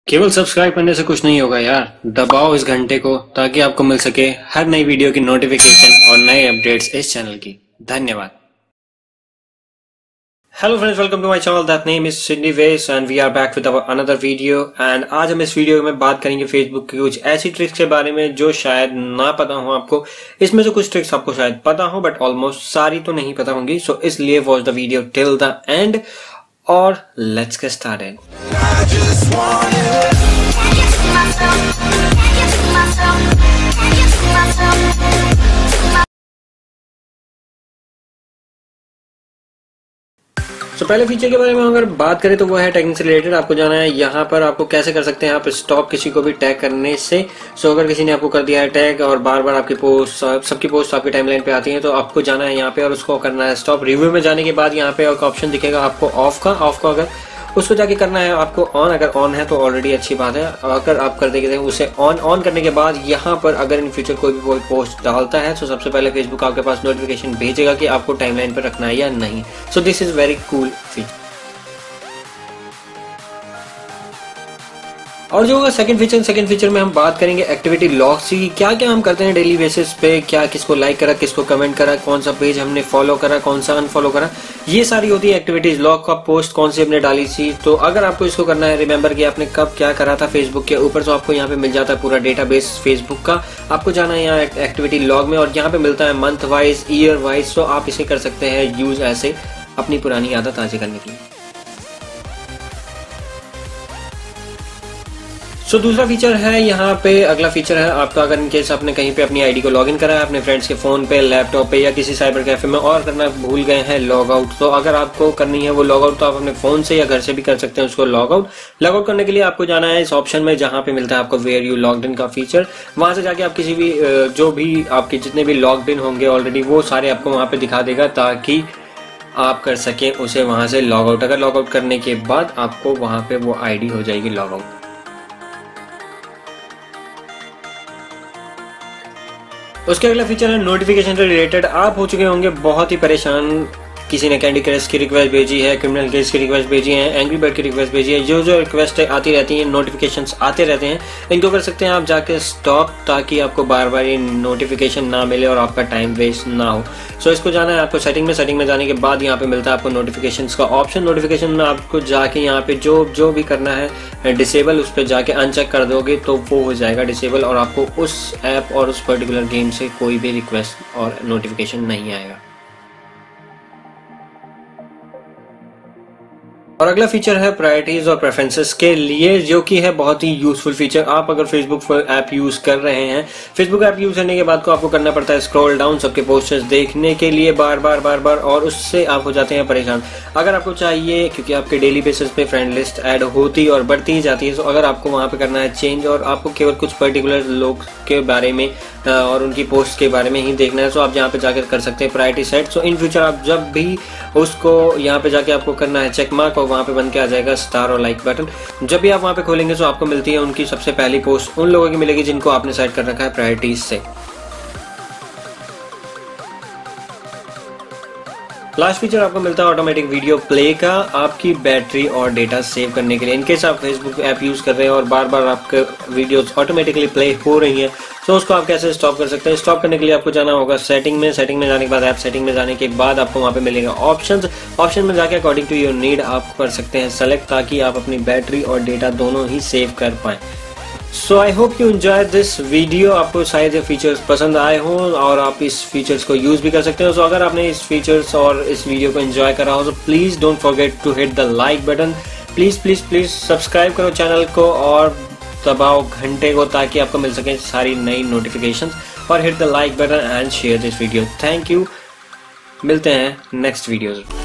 केवल सब्सक्राइब करने से कुछ नहीं होगा यार, दबाओ इस घंटे को ताकि आपको मिल सके हर नई वीडियो की नोटिफिकेशन और नए अपडेट्स इस चैनल की। धन्यवाद। Hello friends, welcome to my channel. That name is Sydney Wes and we are back with another video. And आज हम इस वीडियो में बात करेंगे फेसबुक की कुछ ऐसी ट्रिक्स के बारे में जो शायद ना पता हो आपको। इसमें से कुछ ट्रिक्स आपको शायद पता हो बट ऑलमोस्ट सारी तो नहीं पता होंगी, सो इसलिए watch the video till the end और लेट्स गेट स्टार्टेड। तो पहले फीचर के बारे में अगर बात करें तो वो है टैगिंग से रिलेटेड। आपको जाना है यहाँ पर आपको कैसे कर सकते हैं आप स्टॉप किसी को भी टैग करने से। सो अगर किसी ने आपको कर दिया है टैग और बार बार आपकी पोस्ट सबकी पोस्ट आपकी टाइमलाइन पे आती है तो आपको जाना है यहाँ पे और उसको करना है स्टॉप। रिव्यू में जाने के बाद यहाँ पे एक ऑप्शन दिखेगा आपको ऑफ का अगर उसको जाके करना है आपको ऑन। अगर ऑन है तो ऑलरेडी अच्छी बात है। अगर आप कर देंगे उसे ऑन करने के बाद यहाँ पर अगर इन फ्यूचर कोई भी पोस्ट डालता है तो सबसे पहले फेसबुक आपके पास नोटिफिकेशन भेजेगा कि आपको टाइमलाइन पर रखना है या नहीं। So this is very cool feature. और जो होगा सेकंड फीचर में हम बात करेंगे एक्टिविटी लॉग्स की। क्या क्या हम करते हैं डेली बेसिस पे, क्या किसको लाइक करा, किसको कमेंट करा, कौन सा पेज हमने फॉलो करा, कौन सा अनफॉलो करा, ये सारी होती है एक्टिविटीज लॉग का। पोस्ट कौन सी हमने डाली थी, तो अगर आपको इसको करना है रिमेंबर कि आपने कब क्या करा था फेसबुक के ऊपर, तो आपको यहाँ पे मिल जाता है पूरा डेटाबेस फेसबुक का। आपको जाना है यहाँ एक्टिविटी लॉग में और यहाँ पे मिलता है मंथ वाइज, ईयर वाइज। तो आप इसे कर सकते हैं यूज ऐसे अपनी पुरानी आदत ताज़ी करने के लिए। सो दूसरा फीचर है यहाँ पे, अगला फीचर है आपका अगर इनकेस आपने कहीं पे अपनी आईडी को लॉगिन करा है अपने फ्रेंड्स के फोन पे, लैपटॉप पे या किसी साइबर कैफे में और करना भूल गए हैं लॉग आउट, तो अगर आपको करनी है वो लॉग आउट तो आप अपने फोन से या घर से भी कर सकते हैं उसको लॉग आउट करने के लिए आपको जाना है इस ऑप्शन में जहाँ पे मिलता है आपको वेयर यू लॉग्ड इन का फीचर। वहां से जाके आप किसी भी जो भी आपके जितने भी लॉग्ड इन होंगे ऑलरेडी वो सारे आपको वहां पे दिखा देगा ताकि आप कर सके उसे वहां से लॉग आउट। अगर लॉग आउट करने के बाद आपको वहां पे वो आईडी हो जाएगी लॉग आउट। उसके अगला फीचर है नोटिफिकेशन से रिलेटेड। आप हो चुके होंगे बहुत ही परेशान, किसी ने कैंडी क्रश की रिक्वेस्ट भेजी है, क्रिमिनल केस की रिक्वेस्ट भेजी है, एंग्री बर्ड की रिक्वेस्ट भेजी है, जो रिक्वेस्ट आती रहती हैं, नोटिफिकेशंस आते रहते हैं, इनको कर सकते हैं आप जाके स्टॉप ताकि आपको बार बार ये नोटिफिकेशन ना मिले और आपका टाइम वेस्ट ना हो। सो इसको जाना है आपको सेटिंग में जाने के बाद यहाँ पे मिलता है आपको नोटिफिकेशंस का ऑप्शन। नोटिफिकेशन में आपको जाके यहाँ पे जो भी करना है डिसेबल, उस पर जाके अनचेक कर दोगे तो वो हो जाएगा डिसेबल और आपको उस ऐप और उस पर्टिकुलर गेम से कोई भी रिक्वेस्ट और नोटिफिकेशन नहीं आएगा। और अगला फीचर है प्रायोरिटीज और प्रेफरेंसेस के लिए, जो कि है बहुत ही यूजफुल फीचर। आप अगर फेसबुक ऐप यूज कर रहे हैं, फेसबुक ऐप यूज करने के बाद को आपको करना पड़ता है स्क्रॉल डाउन सबके पोस्टर्स देखने के लिए बार बार और उससे आप हो जाते हैं परेशान। अगर आपको चाहिए, क्योंकि आपके डेली बेसिस पे फ्रेंड लिस्ट ऐड होती और बढ़ती ही जाती है, तो अगर आपको वहां पे करना है चेंज और आपको केवल कुछ पर्टिकुलर लोग के बारे में और उनकी पोस्ट के बारे में ही देखना है, तो आप यहाँ पे जाकर कर सकते हैं priority set. So in future आप जब भी उसको यहाँ पे जाके आपको करना है चेक मार्क और वहाँ पे बन के आ जाएगा स्टार और लाइक बटन। जब भी आप वहाँ पे खोलेंगे तो आपको मिलती है उनकी सबसे पहली पोस्ट उन लोगों की मिलेगी जिनको आपने सेट कर रखा है प्रायोरिटीज से। लास्ट फीचर आपको मिलता है ऑटोमेटिक वीडियो प्ले का, आपकी बैटरी और डेटा सेव करने के लिए। इनकेस आप फेसबुक ऐप यूज कर रहे हैं और बार बार आपके वीडियोस ऑटोमेटिकली प्ले हो रही हैं, तो उसको आप कैसे स्टॉप कर सकते हैं। स्टॉप करने के लिए आपको जाना होगा सेटिंग में जाने के बाद ऐप सेटिंग में जाने के बाद आपको वहां पे मिलेगा ऑप्शन में जाके अकॉर्डिंग टू योर नीड आप कर सकते हैं सेलेक्ट, ताकि आप अपनी बैटरी और डेटा दोनों ही सेव कर पाए। So I hope you enjoy this video. आपको शायद ये फीचर्स पसंद आए हों और आप इस फीचर्स को यूज भी कर सकते हो। सो अगर आपने इस फीचर्स और इस वीडियो को एंजॉय करा हो तो please don't forget to hit the like button. Please subscribe करो चैनल को और दबाओ घंटे को ताकि आपको मिल सके सारी नई नोटिफिकेशंस, और hit the like button and share this video. Thank you, मिलते हैं नेक्स्ट वीडियोस।